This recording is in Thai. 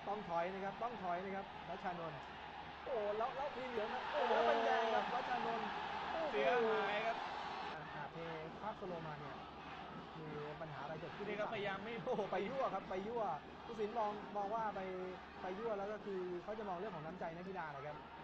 ต้องถอยนะครับต้องถอยนะครับรัชชานนท์โอ้แล้วมีเหลืองครับโอ้แล้วเป็นแดงครับรัชชานนท์เสียหายครับเทภาพสโลมาเนี่ยมีปัญหาอะไรเกิดขึ้นนี่ก็พยายามไม่โอ้ไปยั่วครับไปยั่วผู้สินมองว่าไปยั่วแล้วก็คือเขาจะมองเรื่องของน้ำใจนักกีฬานะครับ